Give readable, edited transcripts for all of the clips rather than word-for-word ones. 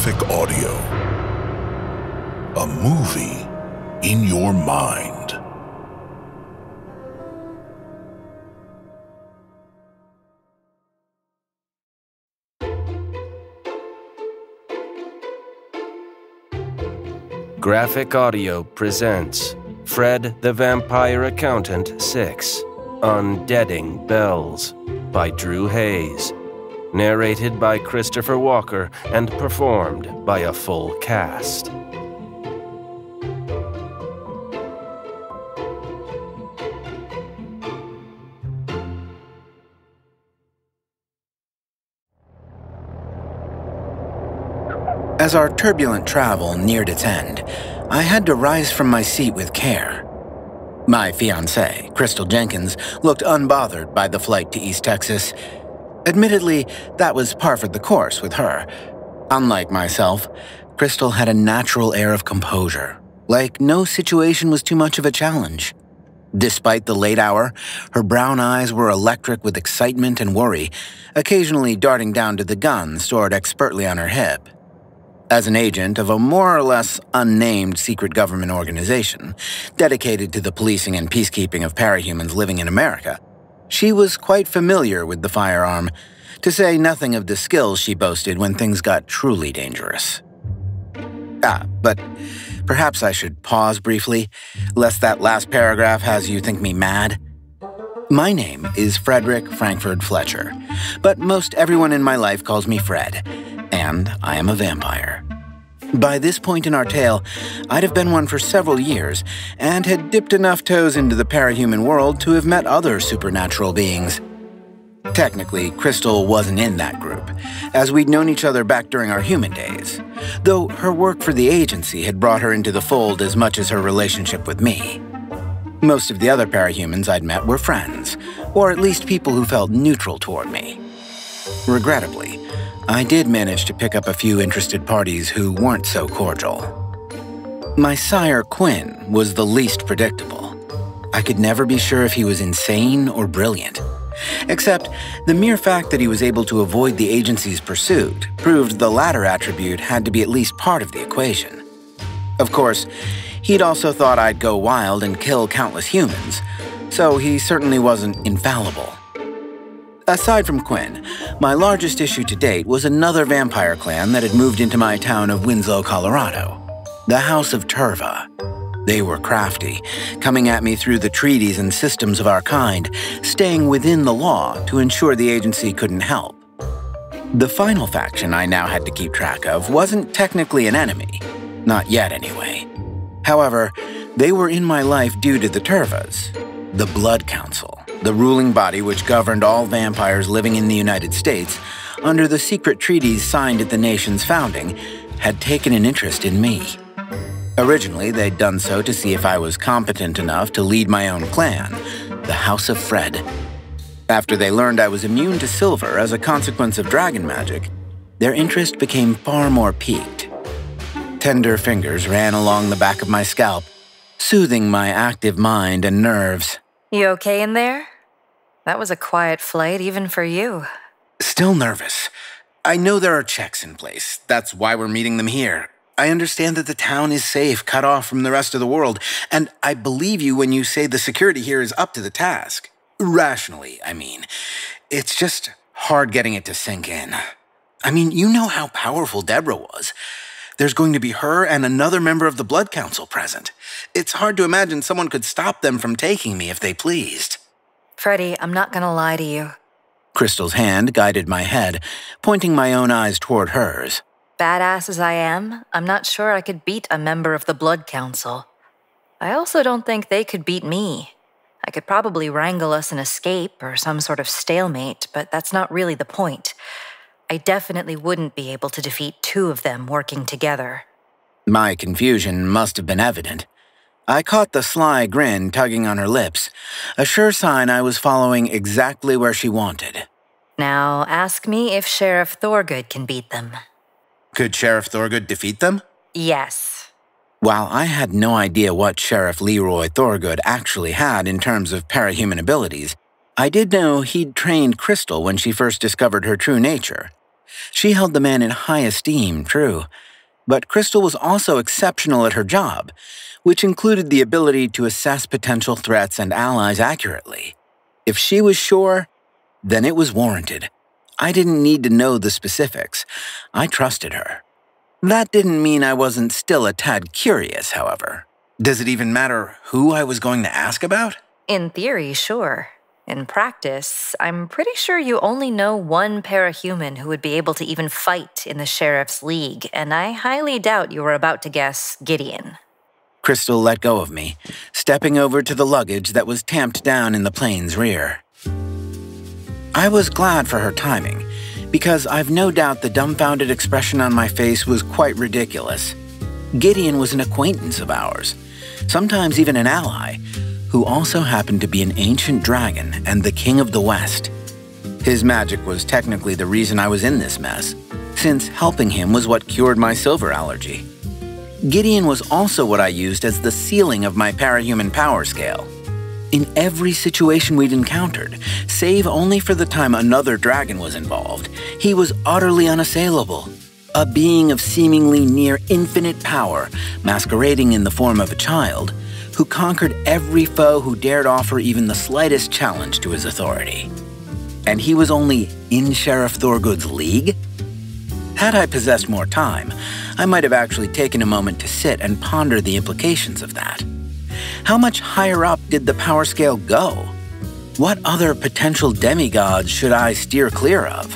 Graphic audio. A movie in your mind. Graphic Audio presents Fred the Vampire Accountant 6, Undeading Bells by Drew Hayes. Narrated by Christopher Walker and performed by a full cast. As our turbulent travel neared its end, I had to rise from my seat with care. My fiancée, Krystal Jenkins, looked unbothered by the flight to East Texas. Admittedly, that was par for the course with her. Unlike myself, Krystal had a natural air of composure, like no situation was too much of a challenge. Despite the late hour, her brown eyes were electric with excitement and worry, occasionally darting down to the gun stored expertly on her hip. As an agent of a more or less unnamed secret government organization dedicated to the policing and peacekeeping of parahumans living in America, she was quite familiar with the firearm, to say nothing of the skills she boasted when things got truly dangerous. But perhaps I should pause briefly, lest that last paragraph has you think me mad. My name is Frederick Frankfurt Fletcher, but most everyone in my life calls me Fred, and I am a vampire. By this point in our tale, I'd have been one for several years and had dipped enough toes into the parahuman world to have met other supernatural beings. Technically, Krystal wasn't in that group, as we'd known each other back during our human days, though her work for the agency had brought her into the fold as much as her relationship with me. Most of the other parahumans I'd met were friends, or at least people who felt neutral toward me. Regrettably, I did manage to pick up a few interested parties who weren't so cordial. My sire, Quinn, was the least predictable. I could never be sure if he was insane or brilliant. Except the mere fact that he was able to avoid the agency's pursuit proved the latter attribute had to be at least part of the equation. Of course, he'd also thought I'd go wild and kill countless humans, so he certainly wasn't infallible. Aside from Quinn, my largest issue to date was another vampire clan that had moved into my town of Winslow, Colorado, the House of Turva. They were crafty, coming at me through the treaties and systems of our kind, staying within the law to ensure the agency couldn't help. The final faction I now had to keep track of wasn't technically an enemy, not yet anyway. However, they were in my life due to the Turvas, the Blood Council, the ruling body which governed all vampires living in the United States under the secret treaties signed at the nation's founding, had taken an interest in me. Originally, they'd done so to see if I was competent enough to lead my own clan, the House of Fred. After they learned I was immune to silver as a consequence of dragon magic, their interest became far more piqued. Tender fingers ran along the back of my scalp, soothing my active mind and nerves. You okay in there? That was a quiet flight, even for you. Still nervous. I know there are checks in place. That's why we're meeting them here. I understand that the town is safe, cut off from the rest of the world, and I believe you when you say the security here is up to the task. Rationally, I mean. It's just hard getting it to sink in. I mean, you know how powerful Deborah was. There's going to be her and another member of the Blood Council present. It's hard to imagine someone could stop them from taking me if they pleased. Freddie, I'm not gonna lie to you. Krystal's hand guided my head, pointing my own eyes toward hers. Badass as I am, I'm not sure I could beat a member of the Blood Council. I also don't think they could beat me. I could probably wrangle us an escape or some sort of stalemate, but that's not really the point. I definitely wouldn't be able to defeat two of them working together. My confusion must have been evident. I caught the sly grin tugging on her lips, a sure sign I was following exactly where she wanted. Now, ask me if Sheriff Thorgood can beat them. Could Sheriff Thorgood defeat them? Yes. While I had no idea what Sheriff Leroy Thorgood actually had in terms of parahuman abilities, I did know he'd trained Krystal when she first discovered her true nature. She held the man in high esteem, true, but Krystal was also exceptional at her job, which included the ability to assess potential threats and allies accurately. If she was sure, then it was warranted. I didn't need to know the specifics. I trusted her. That didn't mean I wasn't still a tad curious, however. Does it even matter who I was going to ask about? In theory, sure. In practice, I'm pretty sure you only know one parahuman who would be able to even fight in the Sheriff's League, and I highly doubt you were about to guess Gideon. Krystal let go of me, stepping over to the luggage that was tamped down in the plane's rear. I was glad for her timing, because I've no doubt the dumbfounded expression on my face was quite ridiculous. Gideon was an acquaintance of ours, sometimes even an ally, who also happened to be an ancient dragon and the king of the West. His magic was technically the reason I was in this mess, since helping him was what cured my silver allergy. Gideon was also what I used as the ceiling of my parahuman power scale. In every situation we'd encountered, save only for the time another dragon was involved, he was utterly unassailable. A being of seemingly near infinite power, masquerading in the form of a child, who conquered every foe who dared offer even the slightest challenge to his authority. And he was only in Sheriff Thorgood's league? Had I possessed more time, I might have actually taken a moment to sit and ponder the implications of that. How much higher up did the power scale go? What other potential demigods should I steer clear of?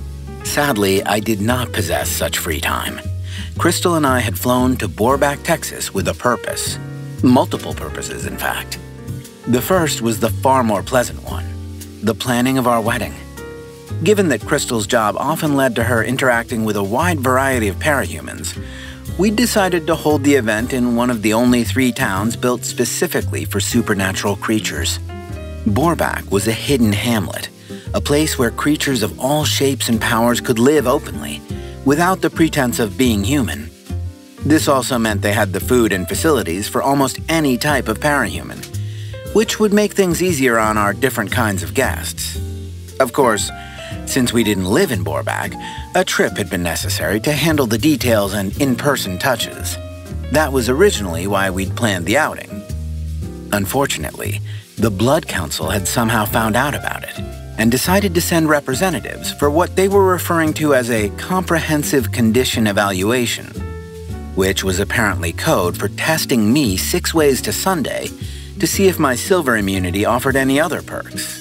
Sadly, I did not possess such free time. Krystal and I had flown to Boarback, Texas with a purpose. Multiple purposes, in fact. The first was the far more pleasant one, the planning of our wedding. Given that Krystal's job often led to her interacting with a wide variety of parahumans, we decided to hold the event in one of the only 3 towns built specifically for supernatural creatures. Boarback was a hidden hamlet, a place where creatures of all shapes and powers could live openly, without the pretense of being human. This also meant they had the food and facilities for almost any type of parahuman, which would make things easier on our different kinds of guests. Of course, since we didn't live in Boarback, a trip had been necessary to handle the details and in-person touches. That was originally why we'd planned the outing. Unfortunately, the Blood Council had somehow found out about it and decided to send representatives for what they were referring to as a comprehensive condition evaluation, which was apparently code for testing me 6 ways to Sunday to see if my silver immunity offered any other perks.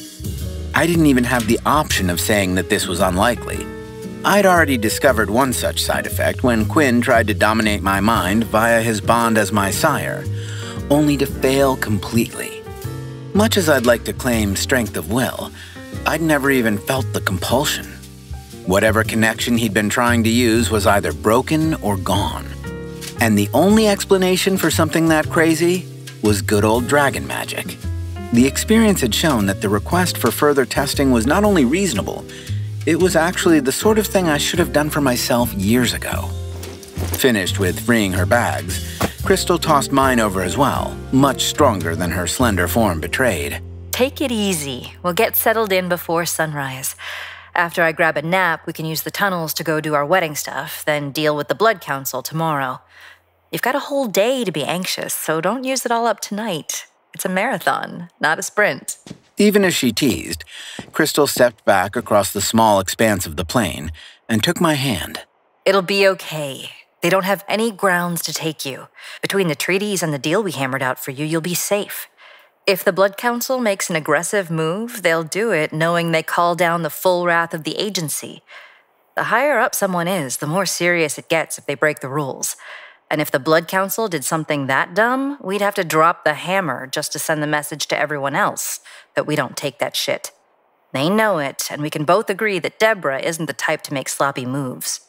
I didn't even have the option of saying that this was unlikely. I'd already discovered one such side effect when Quinn tried to dominate my mind via his bond as my sire, only to fail completely. Much as I'd like to claim strength of will, I'd never even felt the compulsion. Whatever connection he'd been trying to use was either broken or gone. And the only explanation for something that crazy was good old dragon magic. The experience had shown that the request for further testing was not only reasonable, it was actually the sort of thing I should have done for myself years ago. Finished with freeing her bags, Krystal tossed mine over as well, much stronger than her slender form betrayed. Take it easy. We'll get settled in before sunrise. After I grab a nap, we can use the tunnels to go do our wedding stuff, then deal with the Blood Council tomorrow. You've got a whole day to be anxious, so don't use it all up tonight. It's a marathon, not a sprint. Even as she teased, Krystal stepped back across the small expanse of the plain and took my hand. It'll be okay. They don't have any grounds to take you. Between the treaties and the deal we hammered out for you, you'll be safe. If the Blood Council makes an aggressive move, they'll do it knowing they call down the full wrath of the agency. The higher up someone is, the more serious it gets if they break the rules. And if the Blood Council did something that dumb, we'd have to drop the hammer just to send the message to everyone else that we don't take that shit. They know it, and we can both agree that Deborah isn't the type to make sloppy moves.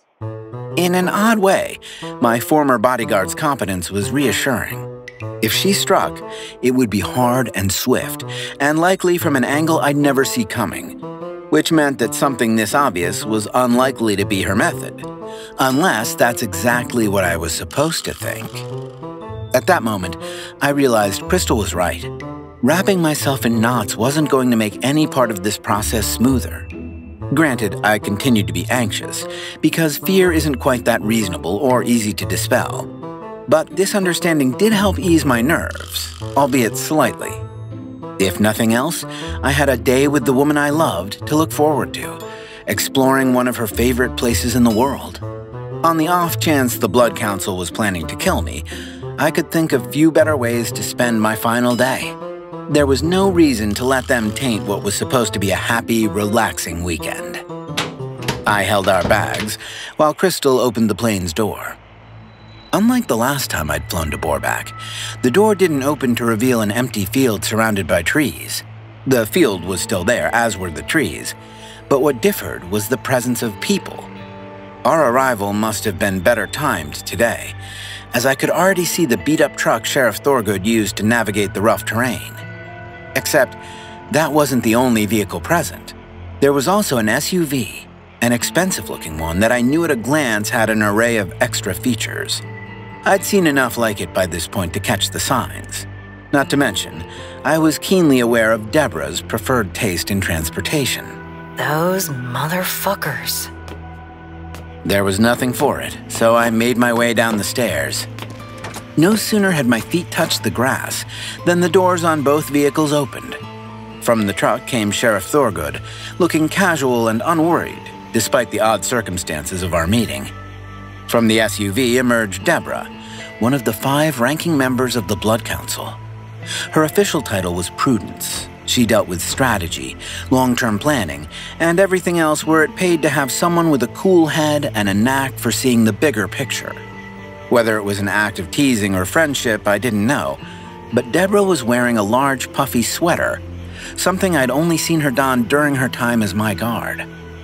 In an odd way, my former bodyguard's competence was reassuring. If she struck, it would be hard and swift, and likely from an angle I'd never see coming, which meant that something this obvious was unlikely to be her method, unless that's exactly what I was supposed to think. At that moment, I realized Krystal was right. Wrapping myself in knots wasn't going to make any part of this process smoother. Granted, I continued to be anxious, because fear isn't quite that reasonable or easy to dispel. But this understanding did help ease my nerves, albeit slightly. If nothing else, I had a day with the woman I loved to look forward to, exploring one of her favorite places in the world. On the off chance the Blood Council was planning to kill me, I could think of few better ways to spend my final day. There was no reason to let them taint what was supposed to be a happy, relaxing weekend. I held our bags, while Krystal opened the plane's door. Unlike the last time I'd flown to Boarback, the door didn't open to reveal an empty field surrounded by trees. The field was still there, as were the trees, but what differed was the presence of people. Our arrival must have been better timed today, as I could already see the beat-up truck Sheriff Thorgood used to navigate the rough terrain. Except, that wasn't the only vehicle present. There was also an SUV, an expensive-looking one that I knew at a glance had an array of extra features. I'd seen enough like it by this point to catch the signs. Not to mention, I was keenly aware of Deborah's preferred taste in transportation. Those motherfuckers. There was nothing for it, so I made my way down the stairs. No sooner had my feet touched the grass than the doors on both vehicles opened. From the truck came Sheriff Thorgood, looking casual and unworried, despite the odd circumstances of our meeting. From the SUV emerged Deborah, one of the 5 ranking members of the Blood Council. Her official title was Prudence. She dealt with strategy, long-term planning, and everything else where it paid to have someone with a cool head and a knack for seeing the bigger picture. Whether it was an act of teasing or friendship, I didn't know, but Deborah was wearing a large puffy sweater, something I'd only seen her don during her time as my guard.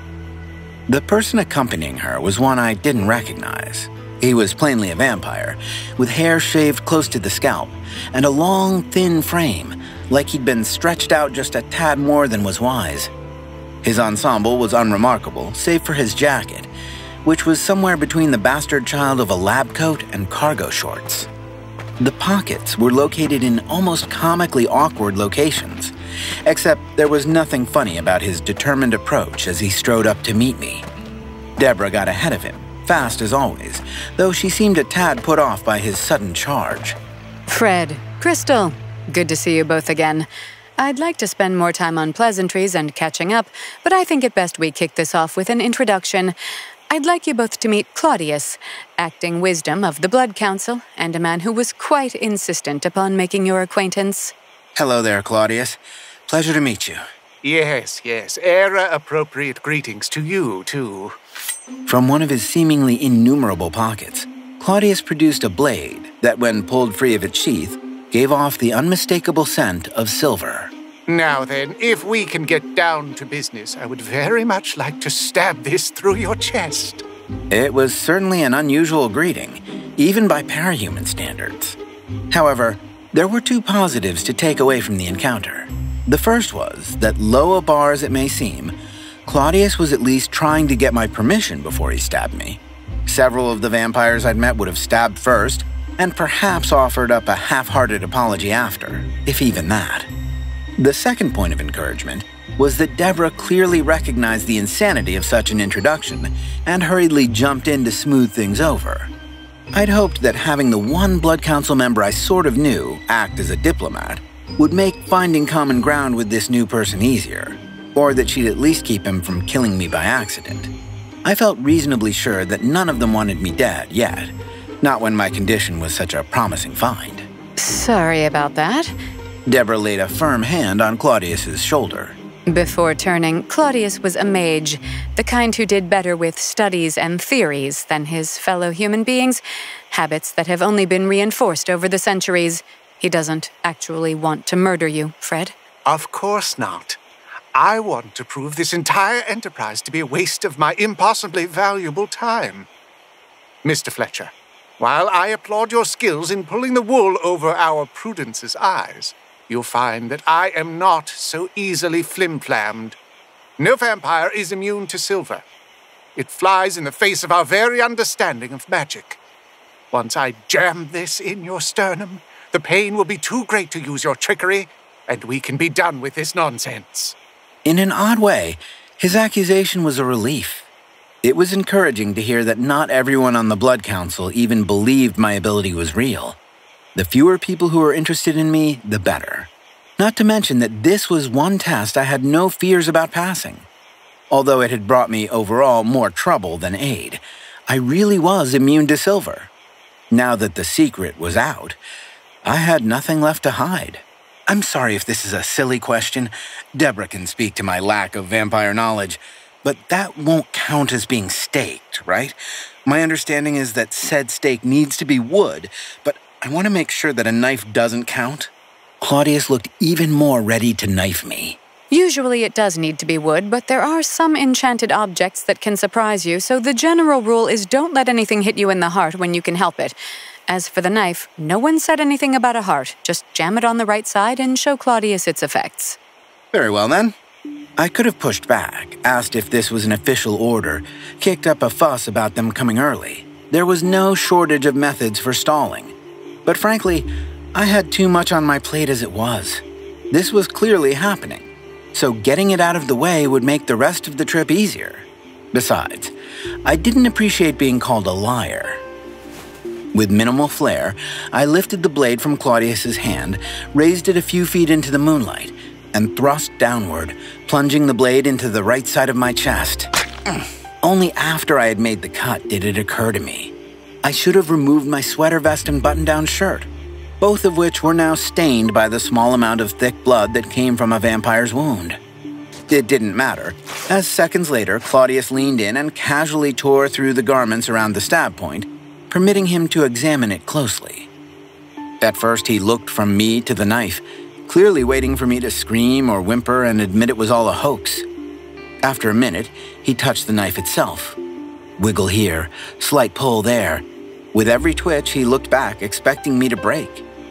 The person accompanying her was one I didn't recognize. He was plainly a vampire, with hair shaved close to the scalp, and a long, thin frame, like he'd been stretched out just a tad more than was wise. His ensemble was unremarkable, save for his jacket, which was somewhere between the bastard child of a lab coat and cargo shorts. The pockets were located in almost comically awkward locations, except there was nothing funny about his determined approach as he strode up to meet me. Deborah got ahead of him, fast as always, though she seemed a tad put off by his sudden charge. Fred, Krystal, good to see you both again. I'd like to spend more time on pleasantries and catching up, but I think it best we kick this off with an introduction. I'd like you both to meet Claudius, acting wisdom of the Blood Council, and a man who was quite insistent upon making your acquaintance. Hello there, Claudius. Pleasure to meet you. Yes, era-appropriate greetings to you, too. From one of his seemingly innumerable pockets, Claudius produced a blade that, when pulled free of its sheath, gave off the unmistakable scent of silver. Now then, if we can get down to business, I would very much like to stab this through your chest. It was certainly an unusual greeting, even by parahuman standards. However, there were 2 positives to take away from the encounter. The first was that, low a bar as it may seem, Claudius was at least trying to get my permission before he stabbed me. Several of the vampires I'd met would have stabbed first, and perhaps offered up a half-hearted apology after, if even that. The second point of encouragement was that Deborah clearly recognized the insanity of such an introduction and hurriedly jumped in to smooth things over. I'd hoped that having the one Blood Council member I sort of knew act as a diplomat would make finding common ground with this new person easier, or that she'd at least keep him from killing me by accident. I felt reasonably sure that none of them wanted me dead yet, not when my condition was such a promising find. Sorry about that. Deborah laid a firm hand on Claudius's shoulder. Before turning, Claudius was a mage, the kind who did better with studies and theories than his fellow human beings, habits that have only been reinforced over the centuries. He doesn't actually want to murder you, Fred. Of course not. I want to prove this entire enterprise to be a waste of my impossibly valuable time. Mr. Fletcher, while I applaud your skills in pulling the wool over our Prudence's eyes, you'll find that I am not so easily flim-flammed. No vampire is immune to silver. It flies in the face of our very understanding of magic. Once I jam this in your sternum, the pain will be too great to use your trickery, and we can be done with this nonsense. In an odd way, His accusation was a relief. It was encouraging to hear that not everyone on the Blood Council even believed my ability was real. The fewer people who were interested in me, the better. Not to mention that this was one test I had no fears about passing. Although it had brought me overall more trouble than aid, I really was immune to silver. Now that the secret was out, I had nothing left to hide. I'm sorry if this is a silly question. Deborah can speak to my lack of vampire knowledge, but that won't count as being staked, right? My understanding is that said stake needs to be wood, but I want to make sure that a knife doesn't count. Claudius looked even more ready to knife me. Usually it does need to be wood, but there are some enchanted objects that can surprise you, so the general rule is don't let anything hit you in the heart when you can help it. As for the knife, no one said anything about a heart. Just jam it on the right side and show Claudius its effects. Very well, then. I could have pushed back, asked if this was an official order, kicked up a fuss about them coming early. There was no shortage of methods for stalling. But frankly, I had too much on my plate as it was. This was clearly happening, so getting it out of the way would make the rest of the trip easier. Besides, I didn't appreciate being called a liar. With minimal flair, I lifted the blade from Claudius's hand, raised it a few feet into the moonlight, and thrust downward, plunging the blade into the right side of my chest. Only after I had made the cut did it occur to me. I should have removed my sweater vest and button-down shirt, both of which were now stained by the small amount of thick blood that came from a vampire's wound. It didn't matter, as seconds later Claudius leaned in and casually tore through the garments around the stab point, permitting him to examine it closely. At first he looked from me to the knife, clearly waiting for me to scream or whimper and admit it was all a hoax. After a minute, he touched the knife itself. Wiggle here, slight pull there. With every twitch, he looked back, expecting me to break.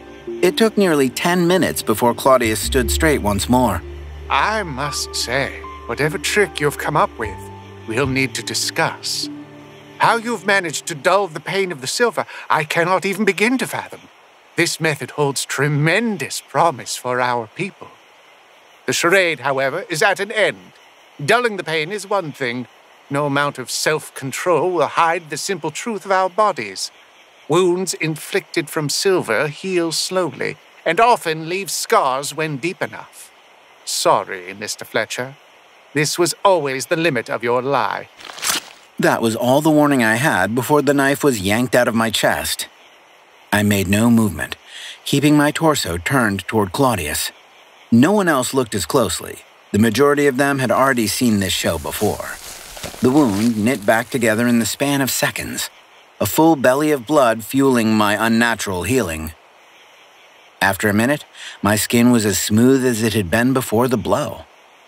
It took nearly 10 minutes before Claudius stood straight once more. I must say, whatever trick you've come up with, we'll need to discuss. How you've managed to dull the pain of the silver, I cannot even begin to fathom. This method holds tremendous promise for our people. The charade, however, is at an end. Dulling the pain is one thing. No amount of self-control will hide the simple truth of our bodies. Wounds inflicted from silver heal slowly, and often leave scars when deep enough. Sorry, Mr. Fletcher. This was always the limit of your lie. That was all the warning I had before the knife was yanked out of my chest. I made no movement, keeping my torso turned toward Claudius. No one else looked as closely. The majority of them had already seen this show before. The wound knit back together in the span of seconds, a full belly of blood fueling my unnatural healing. After a minute, my skin was as smooth as it had been before the blow.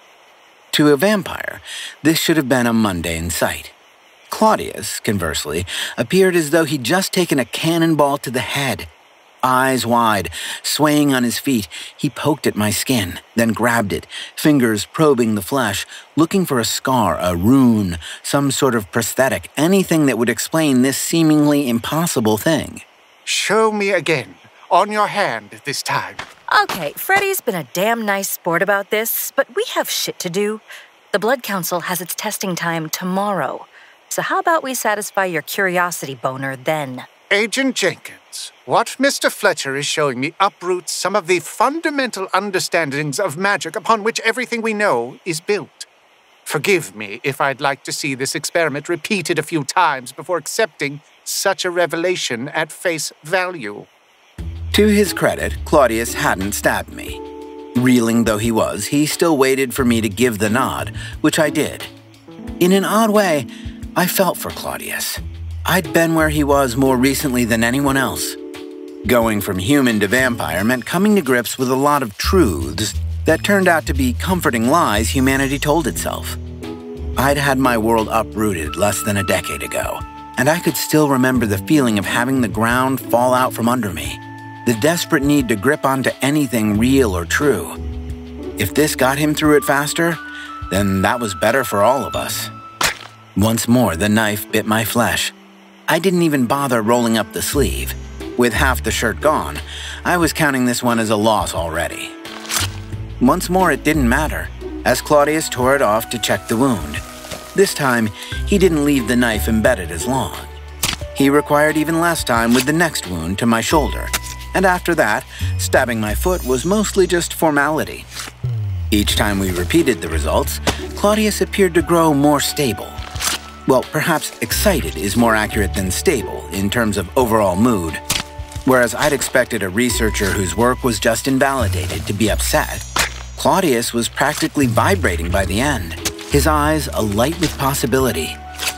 To a vampire, this should have been a mundane sight. Claudius, conversely, appeared as though he'd just taken a cannonball to the head. Eyes wide, swaying on his feet, he poked at my skin, then grabbed it, fingers probing the flesh, looking for a scar, a rune, some sort of prosthetic, anything that would explain this seemingly impossible thing. Show me again, on your hand this time. Okay, Freddy's been a damn nice sport about this, but we have shit to do. The Blood Council has its testing time tomorrow. So how about we satisfy your curiosity boner then? Agent Jenkins, what Mr. Fletcher is showing me uproots some of the fundamental understandings of magic upon which everything we know is built. Forgive me if I'd like to see this experiment repeated a few times before accepting such a revelation at face value. To his credit, Claudius hadn't stabbed me. Reeling though he was, he still waited for me to give the nod, which I did. In an odd way, I felt for Claudius. I'd been where he was more recently than anyone else. Going from human to vampire meant coming to grips with a lot of truths that turned out to be comforting lies humanity told itself. I'd had my world uprooted less than a decade ago, and I could still remember the feeling of having the ground fall out from under me, the desperate need to grip onto anything real or true. If this got him through it faster, then that was better for all of us. Once more, the knife bit my flesh. I didn't even bother rolling up the sleeve. With half the shirt gone, I was counting this one as a loss already. Once more, it didn't matter. as Claudius tore it off to check the wound. This time, he didn't leave the knife embedded as long. He required even less time with the next wound to my shoulder, and after that, stabbing my foot was mostly just formality. Each time we repeated the results, Claudius appeared to grow more stable. Well, perhaps excited is more accurate than stable in terms of overall mood. Whereas I'd expected a researcher whose work was just invalidated to be upset, Claudius was practically vibrating by the end, his eyes alight with possibility.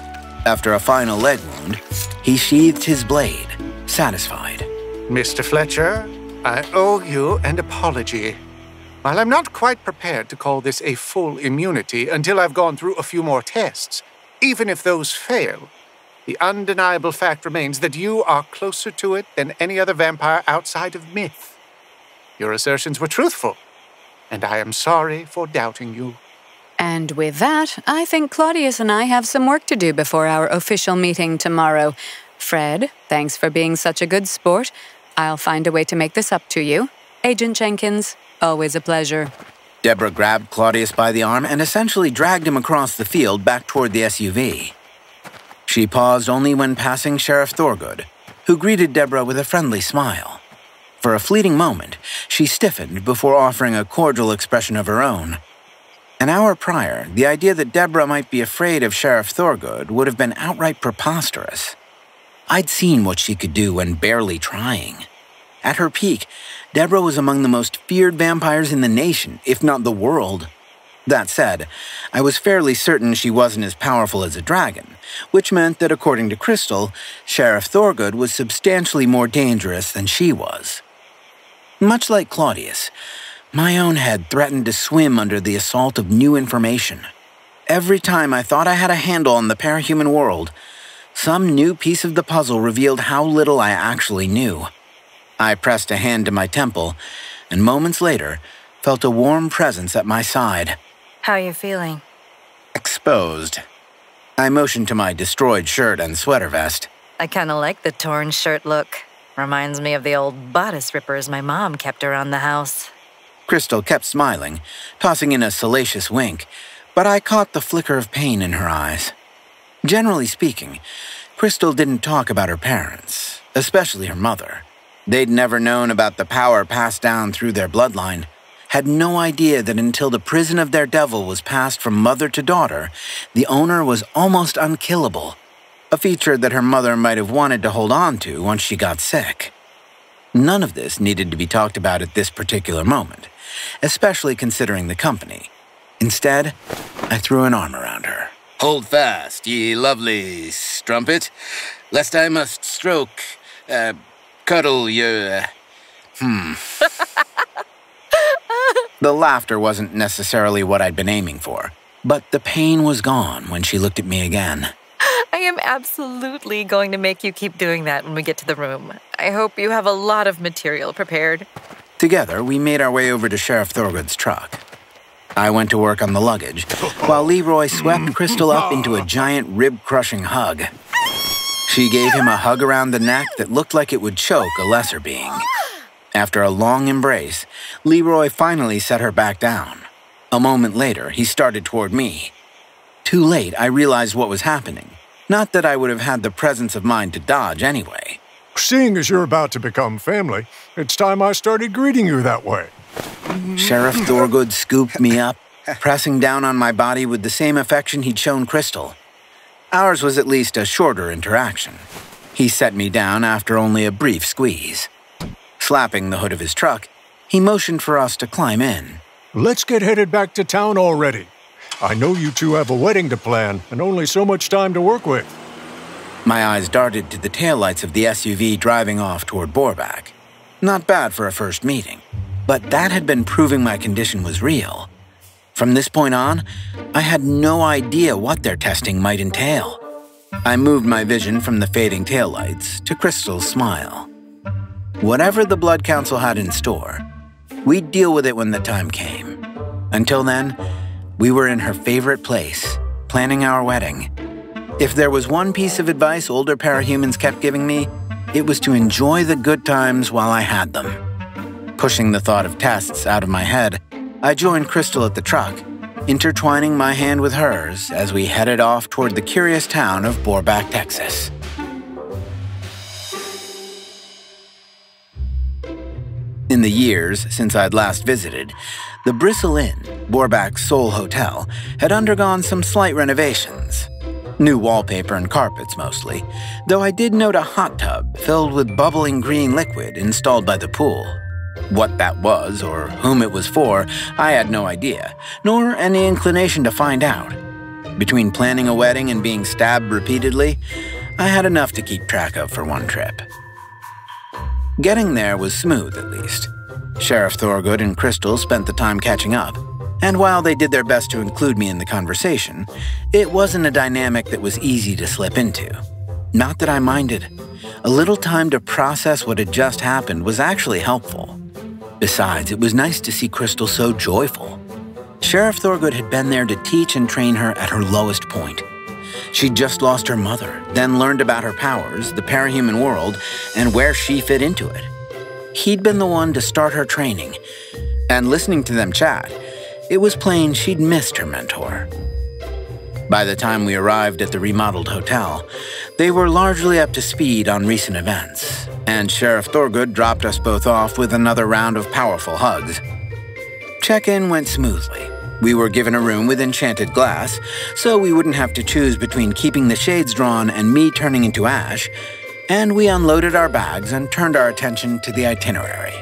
After a final leg wound, he sheathed his blade, satisfied. Mr. Fletcher, I owe you an apology. While I'm not quite prepared to call this a full immunity until I've gone through a few more tests, even if those fail, the undeniable fact remains that you are closer to it than any other vampire outside of myth. Your assertions were truthful, and I am sorry for doubting you. And with that, I think Claudius and I have some work to do before our official meeting tomorrow. Fred, thanks for being such a good sport. I'll find a way to make this up to you. Agent Jenkins, always a pleasure. Deborah grabbed Claudius by the arm and essentially dragged him across the field back toward the SUV. She paused only when passing Sheriff Thorgood, who greeted Deborah with a friendly smile. For a fleeting moment, she stiffened before offering a cordial expression of her own. An hour prior, the idea that Deborah might be afraid of Sheriff Thorgood would have been outright preposterous. I'd seen what she could do when barely trying. At her peak, Deborah was among the most feared vampires in the nation, if not the world. That said, I was fairly certain she wasn't as powerful as a dragon, which meant that according to Krystal, Sheriff Thorgood was substantially more dangerous than she was. Much like Claudius, my own head threatened to swim under the assault of new information. Every time I thought I had a handle on the parahuman world, some new piece of the puzzle revealed how little I actually knew. I pressed a hand to my temple, and moments later, felt a warm presence at my side. How are you feeling? Exposed. I motioned to my destroyed shirt and sweater vest. I kinda like the torn shirt look. Reminds me of the old bodice rippers my mom kept around the house. Krystal kept smiling, tossing in a salacious wink, but I caught the flicker of pain in her eyes. Generally speaking, Krystal didn't talk about her parents, especially her mother. They'd never known about the power passed down through their bloodline, had no idea that until the prison of their devil was passed from mother to daughter, the owner was almost unkillable, a feature that her mother might have wanted to hold on to once she got sick. None of this needed to be talked about at this particular moment, especially considering the company. Instead, I threw an arm around her. Hold fast, ye lovely strumpet, lest I must stroke, cuddle your, The laughter wasn't necessarily what I'd been aiming for, but the pain was gone when she looked at me again. I am absolutely going to make you keep doing that when we get to the room. I hope you have a lot of material prepared. Together, we made our way over to Sheriff Thorgood's truck. I went to work on the luggage, while Leroy swept Krystal up into a giant rib-crushing hug. She gave him a hug around the neck that looked like it would choke a lesser being. After a long embrace, Leroy finally set her back down. A moment later, he started toward me. Too late, I realized what was happening. Not that I would have had the presence of mind to dodge anyway. Seeing as you're about to become family, it's time I started greeting you that way. Sheriff Thorgood scooped me up, pressing down on my body with the same affection he'd shown Krystal. Ours was at least a shorter interaction. He set me down after only a brief squeeze. Slapping the hood of his truck, he motioned for us to climb in. Let's get headed back to town already. I know you two have a wedding to plan and only so much time to work with. My eyes darted to the taillights of the SUV driving off toward Boarback. Not bad for a first meeting, but that had been proving my condition was real. From this point on, I had no idea what their testing might entail. I moved my vision from the fading taillights to Krystal's smile. Whatever the Blood Council had in store, we'd deal with it when the time came. Until then, we were in her favorite place, planning our wedding. If there was one piece of advice older parahumans kept giving me, it was to enjoy the good times while I had them. Pushing the thought of tests out of my head, I joined Krystal at the truck intertwining my hand with hers as we headed off toward the curious town of Boarback, Texas. In the years since I'd last visited, the Bristle Inn, Boarback's sole hotel, had undergone some slight renovations. New wallpaper and carpets mostly, though I did note a hot tub filled with bubbling green liquid installed by the pool. What that was or whom it was for, I had no idea, nor any inclination to find out. Between planning a wedding and being stabbed repeatedly, I had enough to keep track of for one trip. Getting there was smooth, at least. Sheriff Thorgood and Krystal spent the time catching up, and while they did their best to include me in the conversation, it wasn't a dynamic that was easy to slip into. Not that I minded. A little time to process what had just happened was actually helpful. Besides, it was nice to see Krystal so joyful. Sheriff Thorgood had been there to teach and train her at her lowest point. She'd just lost her mother, then learned about her powers, the parahuman world, and where she fit into it. He'd been the one to start her training, and listening to them chat, it was plain she'd missed her mentor. By the time we arrived at the remodeled hotel, they were largely up to speed on recent events, and Sheriff Thorgood dropped us both off with another round of powerful hugs. Check-in went smoothly. We were given a room with enchanted glass, so we wouldn't have to choose between keeping the shades drawn and me turning into ash, and we unloaded our bags and turned our attention to the itinerary.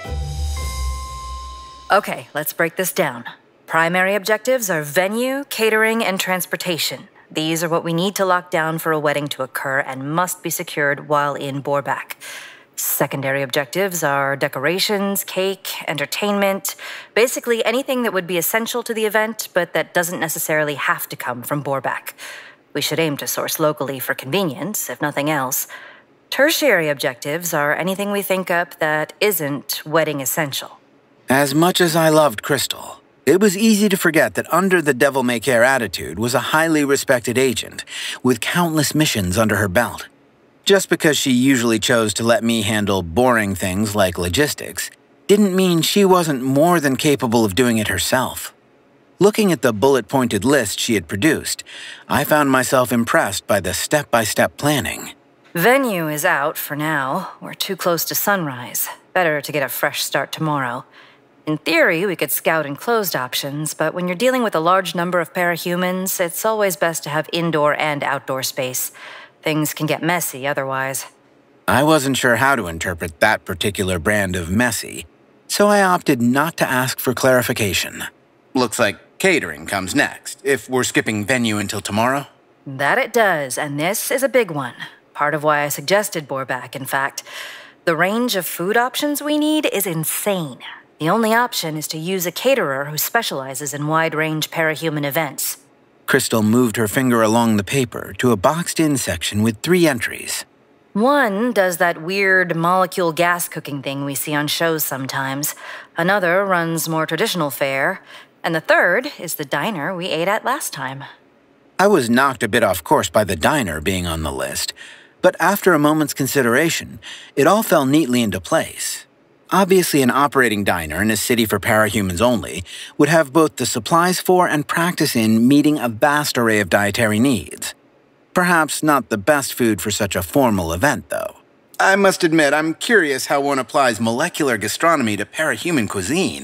Okay, let's break this down. Primary objectives are venue, catering, and transportation. These are what we need to lock down for a wedding to occur and must be secured while in Boarback. Secondary objectives are decorations, cake, entertainment, basically anything that would be essential to the event, but that doesn't necessarily have to come from Boarback. We should aim to source locally for convenience, if nothing else. Tertiary objectives are anything we think up that isn't wedding essential. As much as I loved Krystal, it was easy to forget that under the devil-may-care attitude was a highly respected agent with countless missions under her belt. Just because she usually chose to let me handle boring things like logistics didn't mean she wasn't more than capable of doing it herself. Looking at the bullet-pointed list she had produced, I found myself impressed by the step-by-step planning. Venue is out for now. We're too close to sunrise. Better to get a fresh start tomorrow. In theory, we could scout enclosed options, but when you're dealing with a large number of parahumans, it's always best to have indoor and outdoor space. Things can get messy otherwise. I wasn't sure how to interpret that particular brand of messy, so I opted not to ask for clarification. Looks like catering comes next, if we're skipping venue until tomorrow. That it does, and this is a big one. Part of why I suggested Boarback, in fact. The range of food options we need is insane. The only option is to use a caterer who specializes in wide-range parahuman events. Krystal moved her finger along the paper to a boxed-in section with 3 entries. One does that weird molecule gas cooking thing we see on shows sometimes. Another runs more traditional fare. And the third is the diner we ate at last time. I was knocked a bit off course by the diner being on the list, but after a moment's consideration, it all fell neatly into place. Obviously, an operating diner in a city for parahumans only would have both the supplies for and practice in meeting a vast array of dietary needs. Perhaps not the best food for such a formal event, though. I must admit, I'm curious how one applies molecular gastronomy to parahuman cuisine.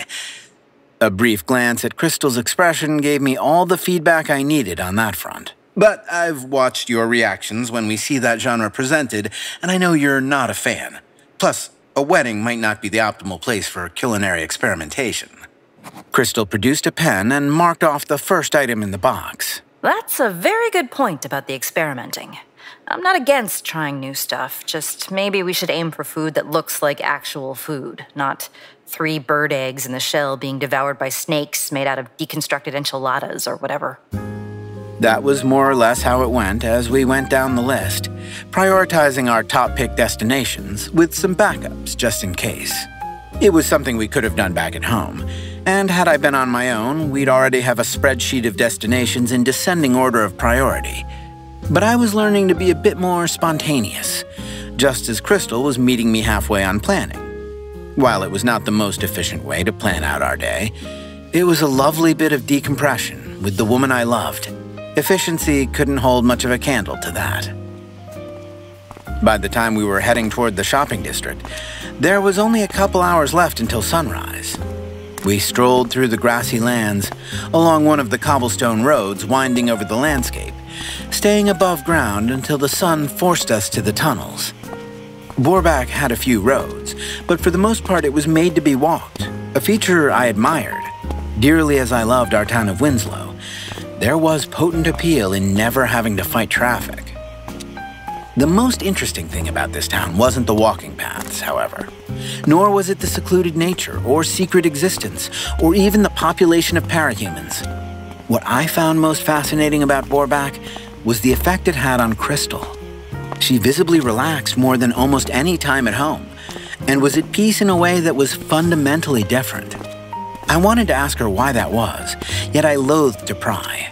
A brief glance at Krystal's expression gave me all the feedback I needed on that front. But I've watched your reactions when we see that genre presented, and I know you're not a fan. Plus, a wedding might not be the optimal place for culinary experimentation. Krystal produced a pen and marked off the first item in the box. That's a very good point about the experimenting. I'm not against trying new stuff, just maybe we should aim for food that looks like actual food, not 3 bird eggs in the shell being devoured by snakes made out of deconstructed enchiladas or whatever. That was more or less how it went as we went down the list, prioritizing our top-pick destinations with some backups just in case. It was something we could have done back at home, and had I been on my own, we'd already have a spreadsheet of destinations in descending order of priority. But I was learning to be a bit more spontaneous, just as Krystal was meeting me halfway on planning. While it was not the most efficient way to plan out our day, It was a lovely bit of decompression with the woman I loved. Efficiency couldn't hold much of a candle to that. By the time we were heading toward the shopping district, there was only a couple hours left until sunrise. We strolled through the grassy lands, along one of the cobblestone roads winding over the landscape, staying above ground until the sun forced us to the tunnels. Boarback had a few roads, but for the most part it was made to be walked, a feature I admired. Dearly as I loved our town of Winslow, there was potent appeal in never having to fight traffic. The most interesting thing about this town wasn't the walking paths, however, nor was it the secluded nature or secret existence, or even the population of parahumans. What I found most fascinating about Boarback was the effect it had on Krystal. She visibly relaxed more than almost any time at home, and was at peace in a way that was fundamentally different. I wanted to ask her why that was, yet I loathed to pry.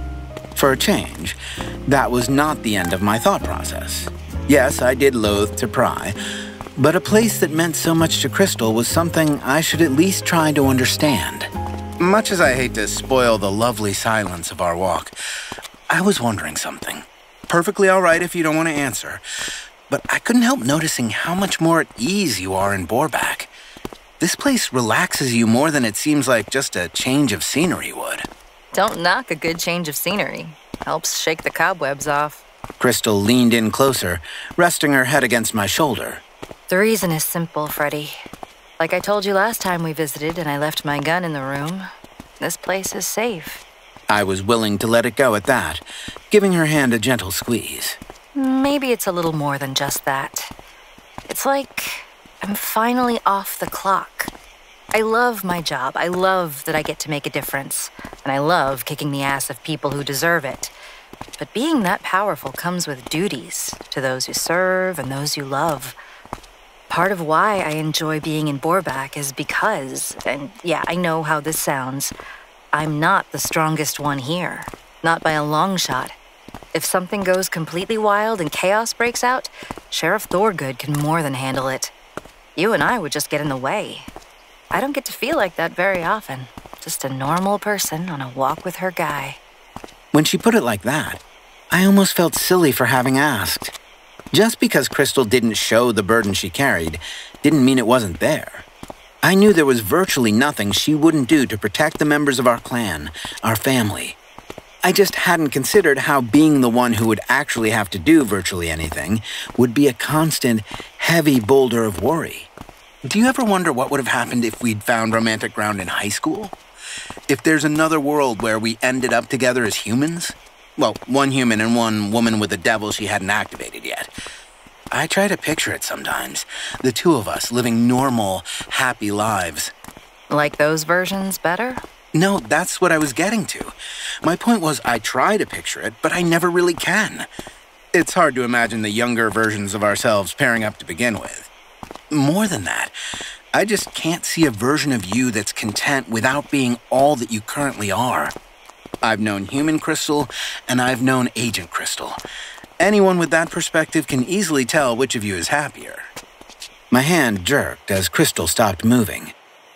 For a change, that was not the end of my thought process. Yes, I did loathe to pry, but a place that meant so much to Krystal was something I should at least try to understand. Much as I hate to spoil the lovely silence of our walk, I was wondering something. Perfectly all right if you don't want to answer, but I couldn't help noticing how much more at ease you are in Boarback. This place relaxes you more than it seems like just a change of scenery would. Don't knock a good change of scenery. Helps shake the cobwebs off. Krystal leaned in closer, resting her head against my shoulder. The reason is simple, Freddie. Like I told you last time we visited and I left my gun in the room, this place is safe. I was willing to let it go at that, giving her hand a gentle squeeze. Maybe it's a little more than just that. It's like I'm finally off the clock. I love my job. I love that I get to make a difference. And I love kicking the ass of people who deserve it. But being that powerful comes with duties to those you serve and those you love. Part of why I enjoy being in Boarback is because, and yeah, I know how this sounds, I'm not the strongest one here. Not by a long shot. If something goes completely wild and chaos breaks out, Sheriff Thorgood can more than handle it. You and I would just get in the way. I don't get to feel like that very often. Just a normal person on a walk with her guy. When she put it like that, I almost felt silly for having asked. Just because Krystal didn't show the burden she carried, didn't mean it wasn't there. I knew there was virtually nothing she wouldn't do to protect the members of our clan, our family. I just hadn't considered how being the one who would actually have to do virtually anything would be a constant, heavy boulder of worry. Do you ever wonder what would have happened if we'd found romantic ground in high school? If there's another world where we ended up together as humans? Well, one human and one woman with a devil she hadn't activated yet. I try to picture it sometimes. The two of us living normal, happy lives. Like those versions better? No, that's what I was getting to. My point was I try to picture it, but I never really can. It's hard to imagine the younger versions of ourselves pairing up to begin with. More than that, I just can't see a version of you that's content without being all that you currently are. I've known human Krystal, and I've known Agent Krystal. Anyone with that perspective can easily tell which of you is happier. My hand jerked as Krystal stopped moving.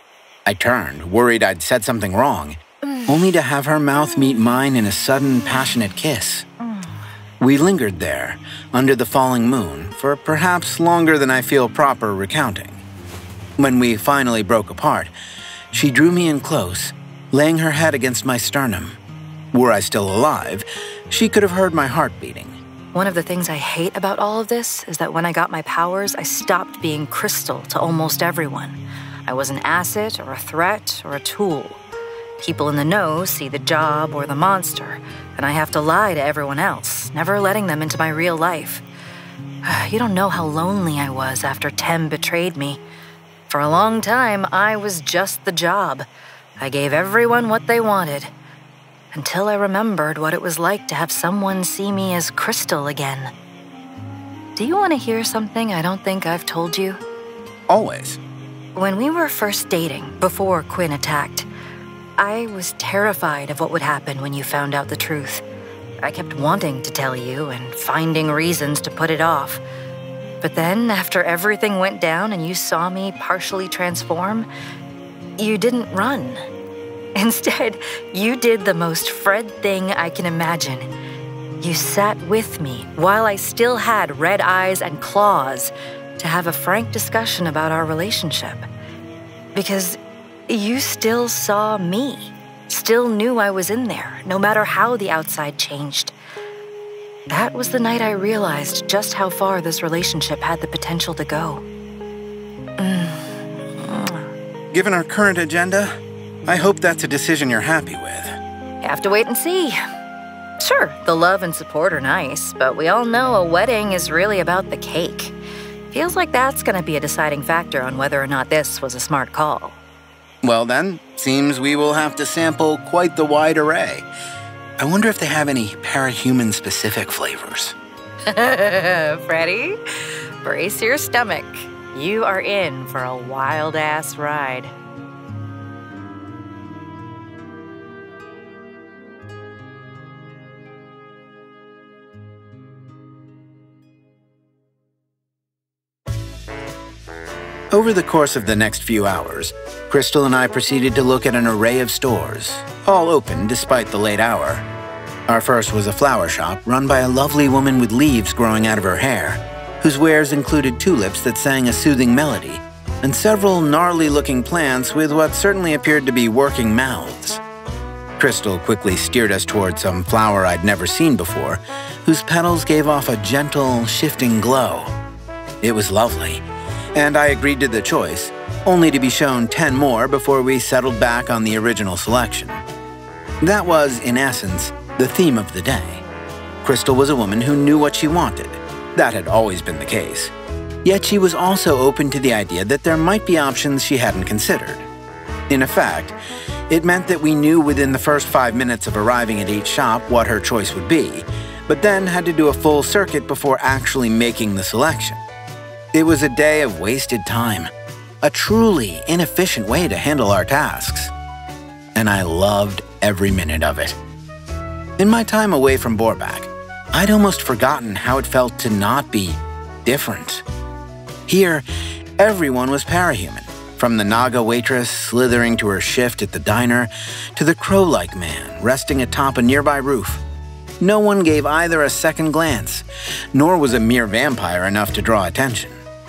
I turned, worried I'd said something wrong, only to have her mouth meet mine in a sudden, passionate kiss. We lingered there, under the falling moon, for perhaps longer than I feel proper recounting. When we finally broke apart, she drew me in close, laying her head against my sternum. Were I still alive, she could have heard my heart beating. One of the things I hate about all of this is that when I got my powers, I stopped being Krystal to almost everyone. I was an asset or a threat or a tool. People in the know see the job or the monster, and I have to lie to everyone else, never letting them into my real life. You don't know how lonely I was after Tem betrayed me. For a long time, I was just the job. I gave everyone what they wanted, until I remembered what it was like to have someone see me as Krystal again. Do you want to hear something I don't think I've told you? Always. When we were first dating, before Quinn attacked, I was terrified of what would happen when you found out the truth. I kept wanting to tell you and finding reasons to put it off. But then, after everything went down and you saw me partially transform, you didn't run. Instead, you did the most Fred thing I can imagine. You sat with me while I still had red eyes and claws to have a frank discussion about our relationship. Because you still saw me, still knew I was in there, no matter how the outside changed. That was the night I realized just how far this relationship had the potential to go. Given our current agenda, I hope that's a decision you're happy with. Have to wait and see. Sure, the love and support are nice, but we all know a wedding is really about the cake. Feels like that's gonna be a deciding factor on whether or not this was a smart call. Well then, seems we will have to sample quite the wide array. I wonder if they have any parahuman-specific flavors. Freddy, brace your stomach. You are in for a wild-ass ride. Over the course of the next few hours, Krystal and I proceeded to look at an array of stores, all open despite the late hour. Our first was a flower shop run by a lovely woman with leaves growing out of her hair, whose wares included tulips that sang a soothing melody, and several gnarly-looking plants with what certainly appeared to be working mouths. Krystal quickly steered us toward some flower I'd never seen before, whose petals gave off a gentle, shifting glow. It was lovely, and I agreed to the choice, only to be shown 10 more before we settled back on the original selection. That was, in essence, the theme of the day. Krystal was a woman who knew what she wanted. That had always been the case. Yet she was also open to the idea that there might be options she hadn't considered. In effect, it meant that we knew within the first 5 minutes of arriving at each shop what her choice would be, but then had to do a full circuit before actually making the selection. It was a day of wasted time, a truly inefficient way to handle our tasks. And I loved every minute of it. In my time away from Boarback, I'd almost forgotten how it felt to not be different. Here, everyone was parahuman, from the Naga waitress slithering to her shift at the diner, to the crow-like man resting atop a nearby roof. No one gave either a second glance, nor was a mere vampire enough to draw attention.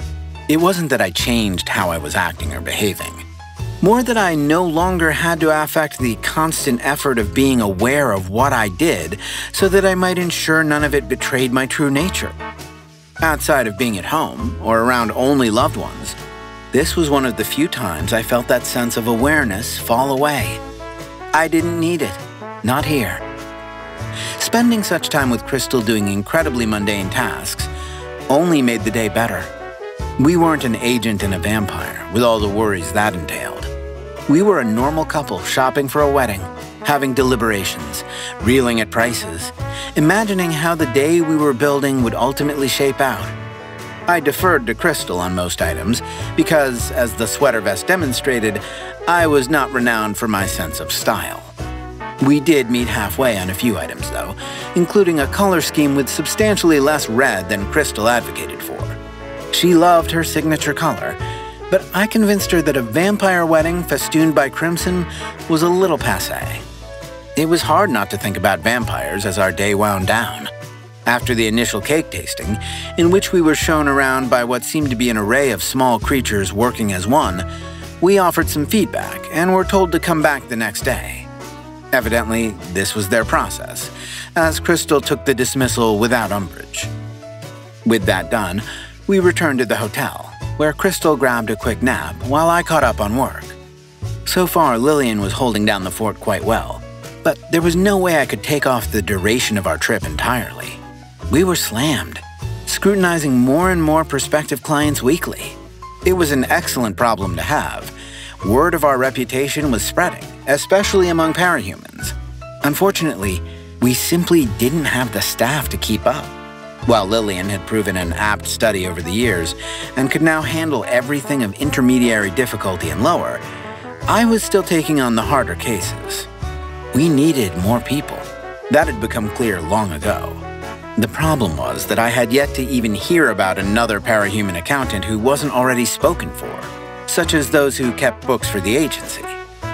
It wasn't that I changed how I was acting or behaving, more that I no longer had to affect the constant effort of being aware of what I did so that I might ensure none of it betrayed my true nature. Outside of being at home, or around only loved ones, this was one of the few times I felt that sense of awareness fall away. I didn't need it, not here. Spending such time with Krystal doing incredibly mundane tasks only made the day better. We weren't an agent and a vampire, with all the worries that entailed. We were a normal couple shopping for a wedding, having deliberations, reeling at prices, imagining how the day we were building would ultimately shape out. I deferred to Krystal on most items because, as the sweater vest demonstrated, I was not renowned for my sense of style. We did meet halfway on a few items, though, including a color scheme with substantially less red than Krystal advocated for. She loved her signature color, but I convinced her that a vampire wedding festooned by crimson was a little passé. It was hard not to think about vampires as our day wound down. After the initial cake tasting, in which we were shown around by what seemed to be an array of small creatures working as one, we offered some feedback and were told to come back the next day. Evidently, this was their process, as Krystal took the dismissal without umbrage. With that done, we returned to the hotel, where Krystal grabbed a quick nap while I caught up on work. So far, Lillian was holding down the fort quite well, but there was no way I could take off the duration of our trip entirely. We were slammed, scrutinizing more and more prospective clients weekly. It was an excellent problem to have. Word of our reputation was spreading, especially among parahumans. Unfortunately, we simply didn't have the staff to keep up. While Lillian had proven an apt study over the years and could now handle everything of intermediary difficulty and lower, I was still taking on the harder cases. We needed more people. That had become clear long ago. The problem was that I had yet to even hear about another parahuman accountant who wasn't already spoken for, such as those who kept books for the agency.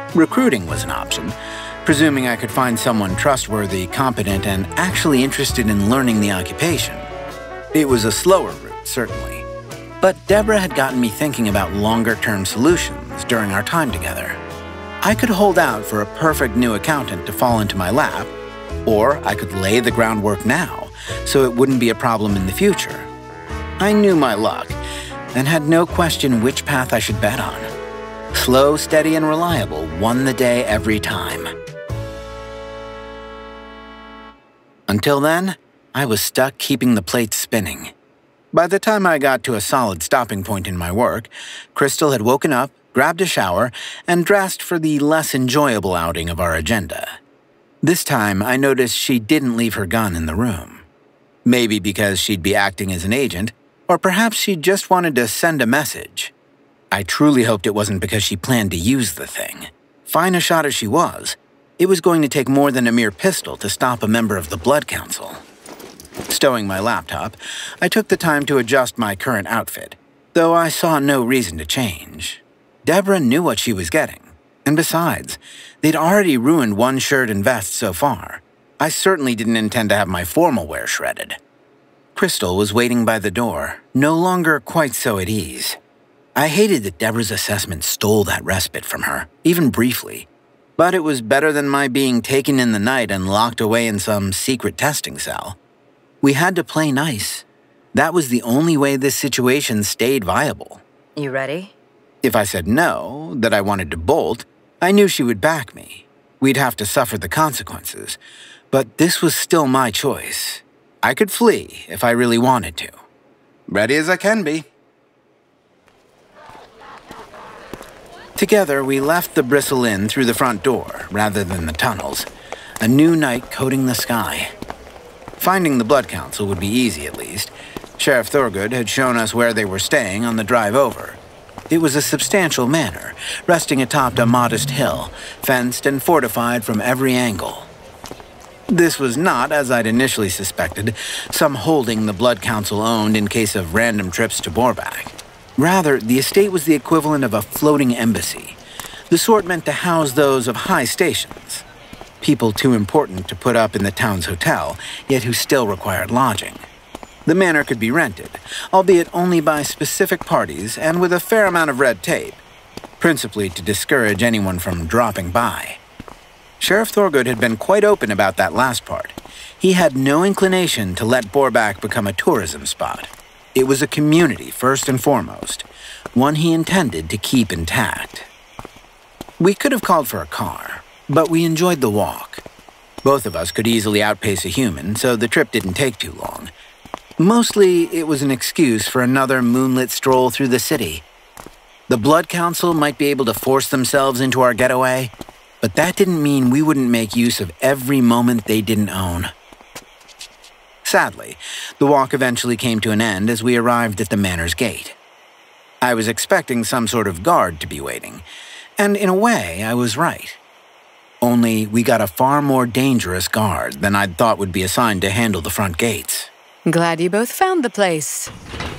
Recruiting was an option, presuming I could find someone trustworthy, competent, and actually interested in learning the occupation. It was a slower route, certainly. But Deborah had gotten me thinking about longer-term solutions during our time together. I could hold out for a perfect new accountant to fall into my lap, or I could lay the groundwork now so it wouldn't be a problem in the future. I knew my luck and had no question which path I should bet on. Slow, steady, and reliable won the day every time. Until then, I was stuck keeping the plates spinning. By the time I got to a solid stopping point in my work, Krystal had woken up, grabbed a shower, and dressed for the less enjoyable outing of our agenda. This time, I noticed she didn't leave her gun in the room. Maybe because she'd be acting as an agent, or perhaps she just wanted to send a message. I truly hoped it wasn't because she planned to use the thing. Fine a shot as she was, it was going to take more than a mere pistol to stop a member of the Blood Council. Stowing my laptop, I took the time to adjust my current outfit, though I saw no reason to change. Deborah knew what she was getting, and besides, they'd already ruined one shirt and vest so far. I certainly didn't intend to have my formal wear shredded. Krystal was waiting by the door, no longer quite so at ease. I hated that Deborah's assessment stole that respite from her, even briefly. But it was better than my being taken in the night and locked away in some secret testing cell. We had to play nice. That was the only way this situation stayed viable. You ready? If I said no, that I wanted to bolt, I knew she would back me. We'd have to suffer the consequences. But this was still my choice. I could flee if I really wanted to. Ready as I can be. Together, we left the Bristle Inn through the front door, rather than the tunnels. A new night coating the sky. Finding the Blood Council would be easy, at least. Sheriff Thorgood had shown us where they were staying on the drive over. It was a substantial manor, resting atop a modest hill, fenced and fortified from every angle. This was not, as I'd initially suspected, some holding the Blood Council owned in case of random trips to Boarback. Rather, the estate was the equivalent of a floating embassy, the sort meant to house those of high stations. People too important to put up in the town's hotel, yet who still required lodging. The manor could be rented, albeit only by specific parties and with a fair amount of red tape, principally to discourage anyone from dropping by. Sheriff Thorgood had been quite open about that last part. He had no inclination to let Boarback become a tourism spot. It was a community, first and foremost, one he intended to keep intact. We could have called for a car, but we enjoyed the walk. Both of us could easily outpace a human, so the trip didn't take too long. Mostly, it was an excuse for another moonlit stroll through the city. The Blood Council might be able to force themselves into our getaway, but that didn't mean we wouldn't make use of every moment they didn't own. Sadly, the walk eventually came to an end as we arrived at the manor's gate. I was expecting some sort of guard to be waiting, and in a way, I was right. Only we got a far more dangerous guard than I'd thought would be assigned to handle the front gates. Glad you both found the place.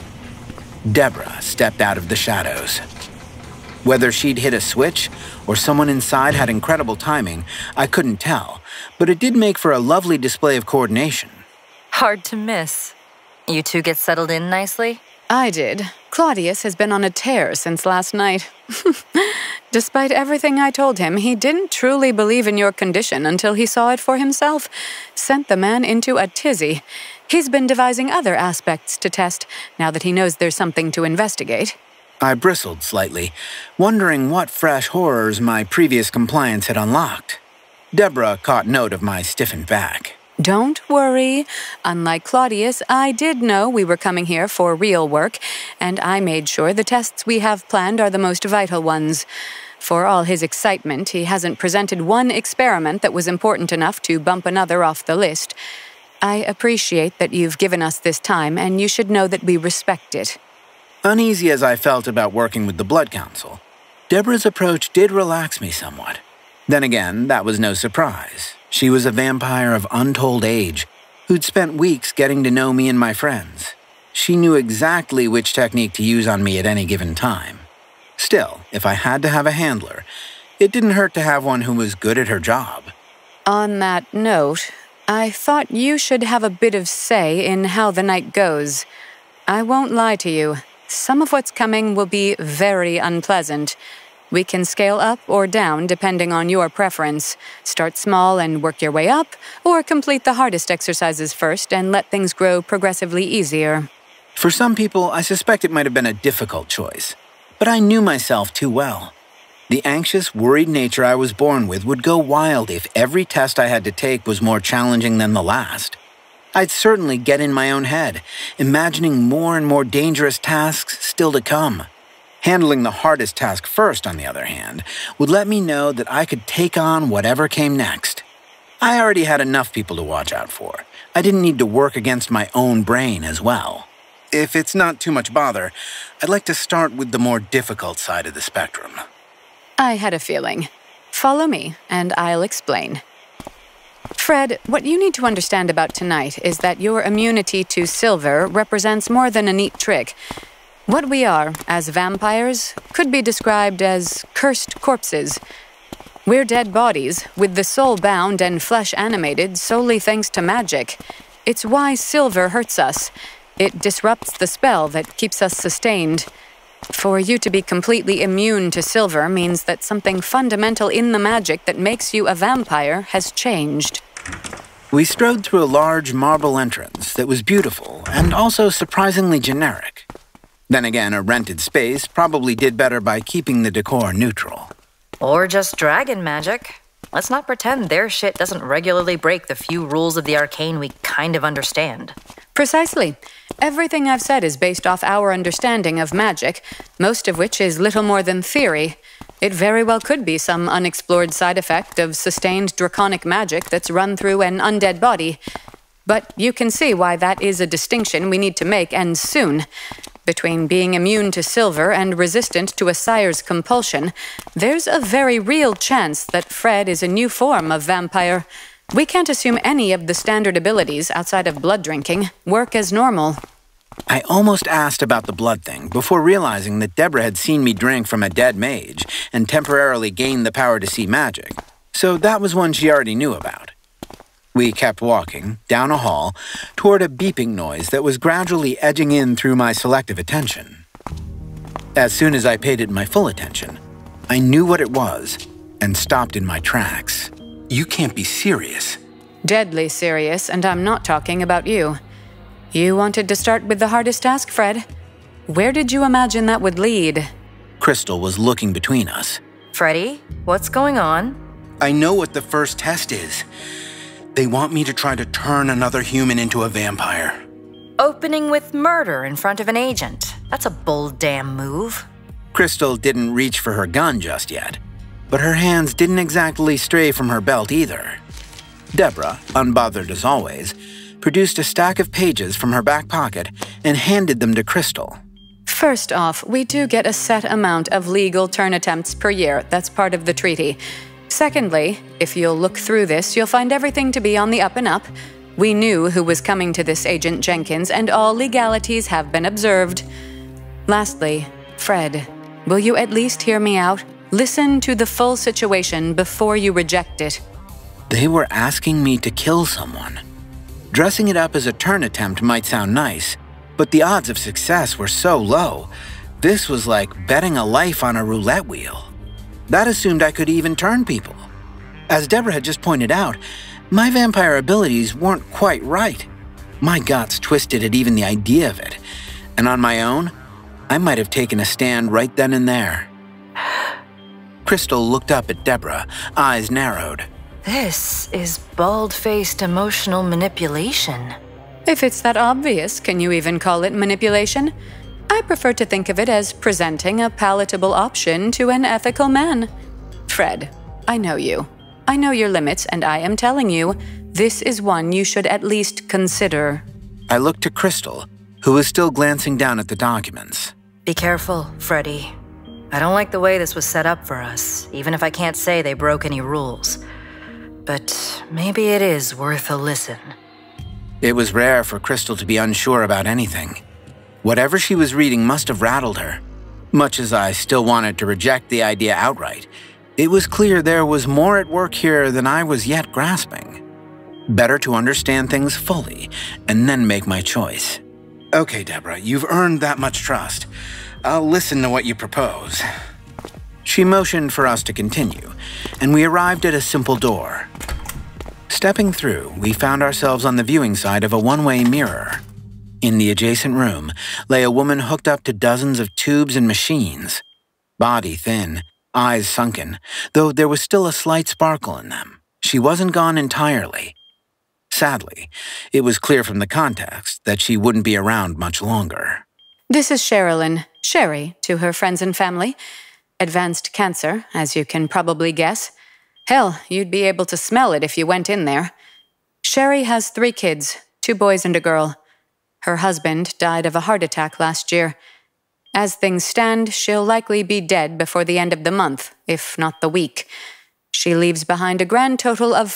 Deborah stepped out of the shadows. Whether she'd hit a switch or someone inside had incredible timing, I couldn't tell, but it did make for a lovely display of coordination. Hard to miss. You two get settled in nicely? I did. Claudius has been on a tear since last night. Despite everything I told him, he didn't truly believe in your condition until he saw it for himself. Sent the man into a tizzy. He's been devising other aspects to test, now that he knows there's something to investigate. I bristled slightly, wondering what fresh horrors my previous compliance had unlocked. Deborah caught note of my stiffened back. Don't worry. Unlike Claudius, I did know we were coming here for real work, and I made sure the tests we have planned are the most vital ones. For all his excitement, he hasn't presented one experiment that was important enough to bump another off the list. I appreciate that you've given us this time, and you should know that we respect it. Uneasy as I felt about working with the Blood Council, Deborah's approach did relax me somewhat. Then again, that was no surprise. She was a vampire of untold age, who'd spent weeks getting to know me and my friends. She knew exactly which technique to use on me at any given time. Still, if I had to have a handler, It didn't hurt to have one who was good at her job. On that note, I thought you should have a bit of say in how the night goes. I won't lie to you. Some of what's coming will be very unpleasant. We can scale up or down depending on your preference. Start small and work your way up, or complete the hardest exercises first and let things grow progressively easier. For some people, I suspect it might have been a difficult choice. But I knew myself too well. The anxious, worried nature I was born with would go wild if every test I had to take was more challenging than the last. I'd certainly get in my own head, imagining more and more dangerous tasks still to come. Handling the hardest task first, on the other hand, would let me know that I could take on whatever came next. I already had enough people to watch out for. I didn't need to work against my own brain as well. If it's not too much bother, I'd like to start with the more difficult side of the spectrum. I had a feeling. Follow me, and I'll explain. Fred, what you need to understand about tonight is that your immunity to silver represents more than a neat trick. What we are, as vampires, could be described as cursed corpses. We're dead bodies, with the soul bound and flesh animated solely thanks to magic. It's why silver hurts us. It disrupts the spell that keeps us sustained. For you to be completely immune to silver means that something fundamental in the magic that makes you a vampire has changed. We strode through a large marble entrance that was beautiful and also surprisingly generic. Then again, a rented space probably did better by keeping the decor neutral. Or just dragon magic. Let's not pretend their shit doesn't regularly break the few rules of the arcane we kind of understand. Precisely. Everything I've said is based off our understanding of magic, most of which is little more than theory. It very well could be some unexplored side effect of sustained draconic magic that's run through an undead body. But you can see why that is a distinction we need to make, and soon. Between being immune to silver and resistant to a sire's compulsion, there's a very real chance that Fred is a new form of vampire. We can't assume any of the standard abilities outside of blood drinking work as normal. I almost asked about the blood thing before realizing that Deborah had seen me drink from a dead mage and temporarily gained the power to see magic, so that was one she already knew about. We kept walking, down a hall, toward a beeping noise that was gradually edging in through my selective attention. As soon as I paid it my full attention, I knew what it was and stopped in my tracks. You can't be serious. Deadly serious, and I'm not talking about you. You wanted to start with the hardest task, Fred. Where did you imagine that would lead? Krystal was looking between us. Freddy, what's going on? I know what the first test is. They want me to try to turn another human into a vampire. Opening with murder in front of an agent. That's a bold damn move. Krystal didn't reach for her gun just yet, but her hands didn't exactly stray from her belt either. Deborah, unbothered as always, produced a stack of pages from her back pocket and handed them to Krystal. First off, we do get a set amount of legal turn attempts per year. That's part of the treaty. Secondly, if you'll look through this, you'll find everything to be on the up and up. We knew who was coming to this Agent Jenkins, and all legalities have been observed. Lastly, Fred, will you at least hear me out? Listen to the full situation before you reject it. They were asking me to kill someone. Dressing it up as a turn attempt might sound nice, but the odds of success were so low. This was like betting a life on a roulette wheel. That assumed I could even turn people. As Deborah had just pointed out, my vampire abilities weren't quite right. My guts twisted at even the idea of it, and on my own, I might have taken a stand right then and there. Krystal looked up at Deborah, eyes narrowed. This is bald-faced emotional manipulation. If it's that obvious, can you even call it manipulation? I prefer to think of it as presenting a palatable option to an ethical man. Fred, I know you. I know your limits, and I am telling you, this is one you should at least consider. I looked to Krystal, who was still glancing down at the documents. Be careful, Freddy. I don't like the way this was set up for us, even if I can't say they broke any rules. But maybe it is worth a listen. It was rare for Krystal to be unsure about anything. Whatever she was reading must have rattled her. Much as I still wanted to reject the idea outright, It was clear there was more at work here than I was yet grasping. Better to understand things fully and then make my choice. Okay, Deborah, you've earned that much trust. I'll listen to what you propose. She motioned for us to continue, and we arrived at a simple door. Stepping through, we found ourselves on the viewing side of a one-way mirror. In the adjacent room lay a woman hooked up to dozens of tubes and machines. Body thin, eyes sunken, though there was still a slight sparkle in them. She wasn't gone entirely. Sadly, it was clear from the context that she wouldn't be around much longer. This is Carolyn, Sherry, to her friends and family. Advanced cancer, as you can probably guess. Hell, you'd be able to smell it if you went in there. Sherry has 3 kids, 2 boys and a girl. Her husband died of a heart attack last year. As things stand, she'll likely be dead before the end of the month, if not the week. She leaves behind a grand total of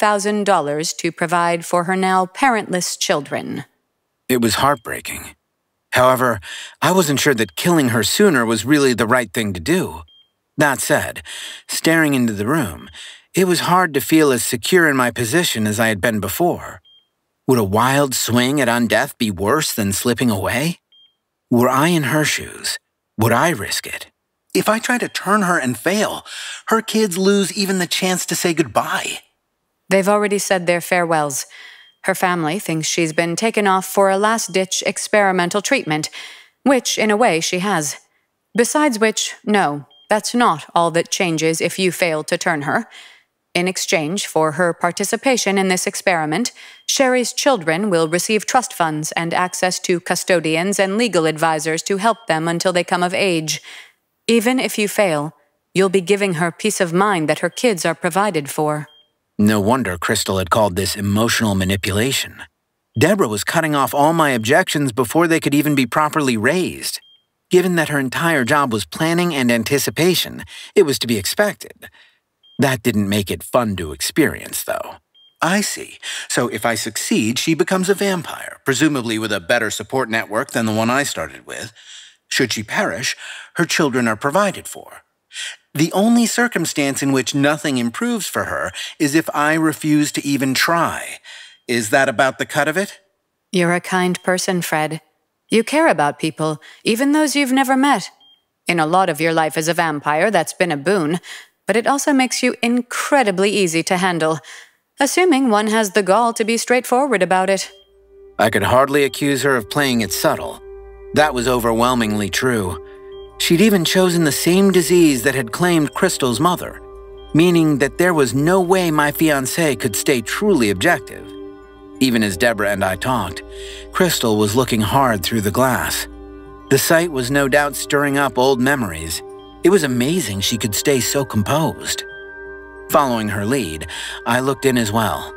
$5,000 to provide for her now parentless children. It was heartbreaking. However, I wasn't sure that killing her sooner was really the right thing to do. That said, staring into the room, it was hard to feel as secure in my position as I had been before. Would a wild swing at undeath be worse than slipping away? Were I in her shoes, would I risk it? If I try to turn her and fail, her kids lose even the chance to say goodbye. They've already said their farewells. Her family thinks she's been taken off for a last-ditch experimental treatment, which, in a way, she has. Besides which, no, that's not all that changes if you fail to turn her. In exchange for her participation in this experiment, Sherry's children will receive trust funds and access to custodians and legal advisors to help them until they come of age. Even if you fail, you'll be giving her peace of mind that her kids are provided for. No wonder Krystal had called this emotional manipulation. Deborah was cutting off all my objections before they could even be properly raised. Given that her entire job was planning and anticipation, it was to be expected. That didn't make it fun to experience, though. I see. So if I succeed, she becomes a vampire, presumably with a better support network than the one I started with. Should she perish, her children are provided for. The only circumstance in which nothing improves for her is if I refuse to even try. Is that about the cut of it? You're a kind person, Fred. You care about people, even those you've never met. In a lot of your life as a vampire, that's been a boon, but it also makes you incredibly easy to handle, assuming one has the gall to be straightforward about it. I could hardly accuse her of playing it subtle. That was overwhelmingly true. She'd even chosen the same disease that had claimed Krystal's mother, meaning that there was no way my fiancé could stay truly objective. Even as Deborah and I talked, Krystal was looking hard through the glass. The sight was no doubt stirring up old memories. It was amazing she could stay so composed. Following her lead, I looked in as well.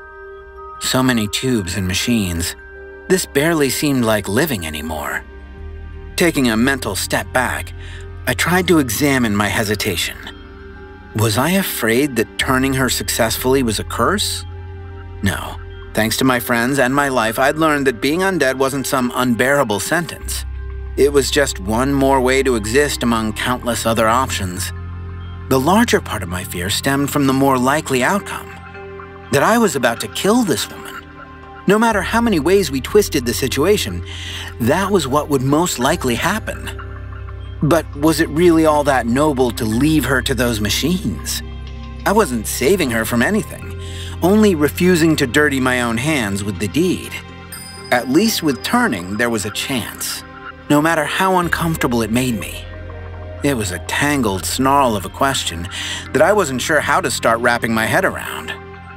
So many tubes and machines. This barely seemed like living anymore. Taking a mental step back, I tried to examine my hesitation. Was I afraid that turning her successfully was a curse? No. Thanks to my friends and my life, I'd learned that being undead wasn't some unbearable sentence. It was just one more way to exist among countless other options. The larger part of my fear stemmed from the more likely outcome, that I was about to kill this woman. No matter how many ways we twisted the situation, that was what would most likely happen. But was it really all that noble to leave her to those machines? I wasn't saving her from anything, only refusing to dirty my own hands with the deed. At least with turning, there was a chance, no matter how uncomfortable it made me. It was a tangled snarl of a question that I wasn't sure how to start wrapping my head around.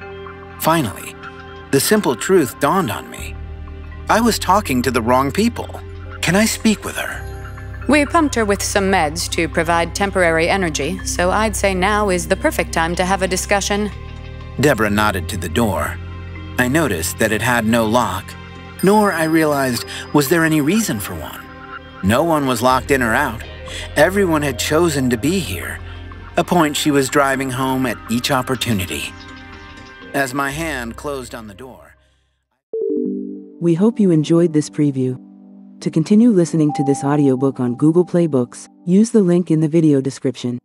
Finally, the simple truth dawned on me. I was talking to the wrong people. Can I speak with her? We pumped her with some meds to provide temporary energy, so I'd say now is the perfect time to have a discussion. Deborah nodded to the door. I noticed that it had no lock, nor, I realized, was there any reason for one. No one was locked in or out. Everyone had chosen to be here, a point she was driving home at each opportunity. As my hand closed on the door... We hope you enjoyed this preview. To continue listening to this audiobook on Google Play Books, use the link in the video description.